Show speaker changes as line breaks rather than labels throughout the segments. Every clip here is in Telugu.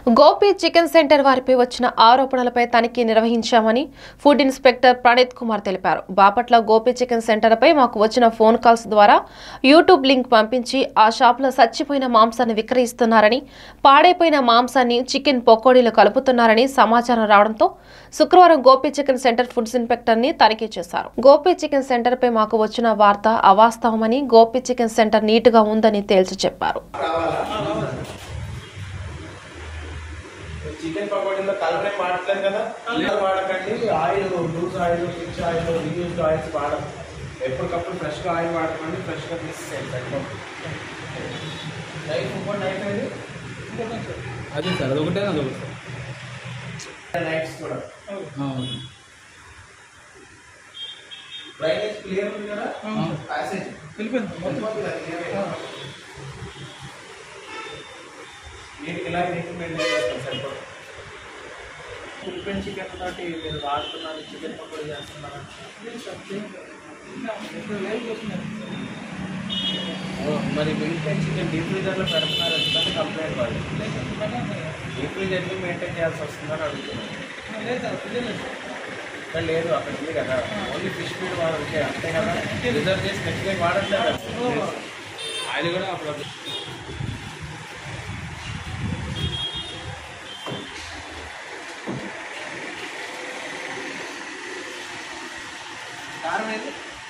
గోపి చికెన్ సెంటర్ వారిపై వచ్చిన ఆరోపణలపై తనిఖీ నిర్వహించామని ఫుడ్ ఇన్స్పెక్టర్ ప్రణీత్ కుమార్ తెలిపారు. బాపట్ల గోపి చికెన్ సెంటర్పై మాకు వచ్చిన ఫోన్ కాల్స్ ద్వారా యూట్యూబ్ లింక్ పంపించి ఆ షాపులో చచ్చిపోయిన మాంసాన్ని విక్రయిస్తున్నారని, పాడైపోయిన మాంసాన్ని చికెన్ పకోడీలు కలుపుతున్నారని సమాచారం రావడంతో శుక్రవారం Gopi chicken centre food inspector ని తనిఖీ చేశారు. గోపి చికెన్ సెంటర్ పై మాకు వచ్చిన వార్త అవాస్తవమని, గోపి చికెన్ సెంటర్ నీట్ గా ఉందని తేల్చి చెప్పారు.
చికెన్ పకోడీలో కలర్ ఏం వాడట్లేదు కదా, వాడకండి. Oil, loose oil, rich oil, reused oils వాడదు. ఎప్పటికప్పుడు ఫ్రెష్గా ఆయిల్ వాడకండి, ఫ్రెష్గా తీసేయండి. నైఫ్ ఏది
అదే సార్, అదొకటే అదొకటి
సార్. నైఫ్స్ కూడా డ్రైనేజ్ క్లియర్ ఉంది కదా, ప్యాసేజ్ ఇలా మెయింటైన్ చేస్తాం సరిపడు.
ఉప్పెన్ చికెన్ తోటి మీరు వాడుతున్నారు, చికెన్ పకోడీ చేస్తున్నారు. మరి మిగిలిపోయిన చికెన్ డీప్ ఫ్రీజర్లో పెడుతున్నారు అని కంప్లైంట్ వాళ్ళు. డీప్ ఫ్రీజ్ ఎందుకు మెయింటైన్ చేయాల్సి వస్తుందని అడుగుతున్నారు. లేదు, అక్కడ ఉంది కదా, ఓన్లీ ఫిష్ ఫీడ్ వాడంటే అంతే కదా, రిజర్వ్ చేసి నెక్స్ట్ డే వాడట్లేదు.
ఆయిల్ కూడా అప్పుడు
కారం ఏది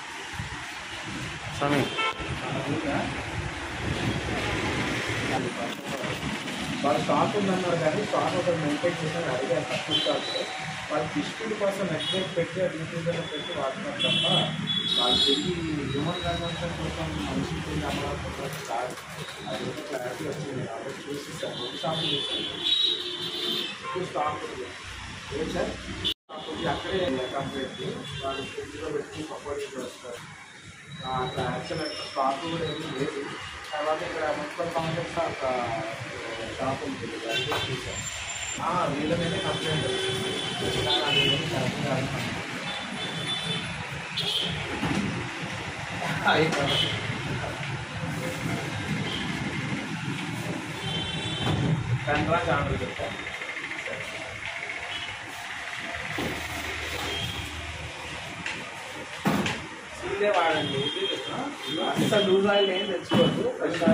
వాళ్ళు స్టాక్ ఉందన్నారు కానీ స్టాక్ ఒకటి మెయింటైన్ చేసి అడిగారు తక్కువ స్టాక్. వాళ్ళు ఫిష్ ఫీడ్ కోసం నెక్స్ట్ డే పెట్టి డీప్ ఫ్రీజర్లో పెట్టి వాడుతున్నారు తప్ప వాళ్ళు తిరిగి హ్యూమన్ కన్సంప్షన్ కోసం మనిషి తిరిగి అమ్మడం కాదు. అది క్లారిటీ వచ్చింది కాబట్టి చూసిస్తాను. ఒక షాప్ స్టాక్ ఉంది లేదు సార్, స్టాక్ ఉంది అక్కడే కంప్లీట్ వాళ్ళు ఫ్రిడ్జ్లో పెట్టి పకోడీ వస్తారు. అట్లా యాక్చువల్ స్టాక్ కూడా ఏమీ లేదు. తర్వాత ఇక్కడ మున్సిపల్ కాంప్లెక్స్ ఒక షాప్ ఉంటుంది, చూసాను. వీళ్ళ మీదే కంప్లైంట్ కంట్రాక్ట్ ఆర్డర్ చెప్తాను. సీలే వాడండి, అసలు లూజ్ ఆయిల్ ఏం తెచ్చుకోవద్దు.